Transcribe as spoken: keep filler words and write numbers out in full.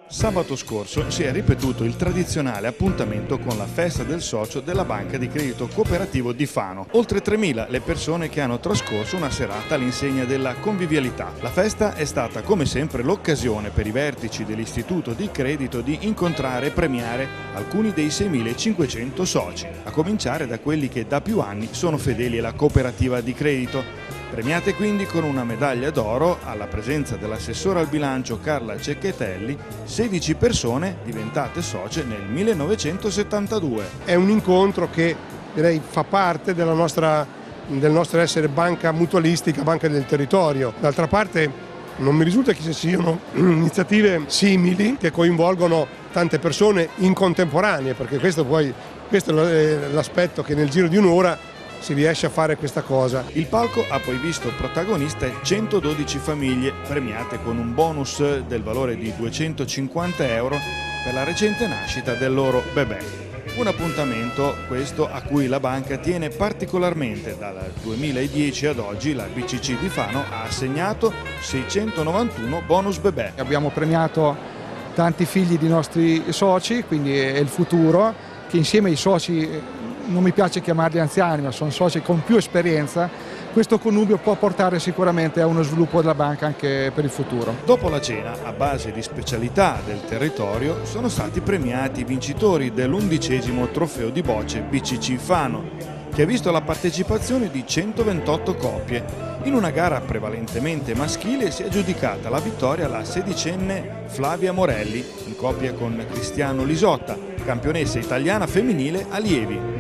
Sabato scorso si è ripetuto il tradizionale appuntamento con la festa del socio della Banca di Credito Cooperativo di Fano. Oltre tremila le persone che hanno trascorso una serata all'insegna della convivialità. La festa è stata come sempre l'occasione per i vertici dell'istituto di credito di incontrare e premiare alcuni dei seimilacinquecento soci, a cominciare da quelli che da più anni sono fedeli alla cooperativa di credito. Premiate quindi con una medaglia d'oro, alla presenza dell'assessore al bilancio Carla Cecchettelli, sedici persone diventate socie nel millenovecentosettantadue. È un incontro che direi fa parte della nostra, del nostro essere banca mutualistica, banca del territorio. D'altra parte non mi risulta che ci siano iniziative simili che coinvolgono tante persone in contemporanea, perché questo, poi, questo è l'aspetto che nel giro di un'ora si riesce a fare questa cosa. Il palco ha poi visto protagoniste centododici famiglie premiate con un bonus del valore di duecentocinquanta euro per la recente nascita del loro bebè. Un appuntamento questo a cui la banca tiene particolarmente. Dal duemiladieci ad oggi la B C C di Fano ha assegnato seicentonovantuno bonus bebè. Abbiamo premiato tanti figli di nostri soci, quindi è il futuro, che insieme ai soci, non mi piace chiamarli anziani, ma sono soci con più esperienza, questo connubio può portare sicuramente a uno sviluppo della banca anche per il futuro. Dopo la cena, a base di specialità del territorio, sono stati premiati i vincitori dell'undicesimo trofeo di bocce B C C Fano, che ha visto la partecipazione di centoventotto coppie. In una gara prevalentemente maschile si è aggiudicata la vittoria la sedicenne Flavia Morelli, in coppia con Cristiano Lisotta, campionessa italiana femminile allievi.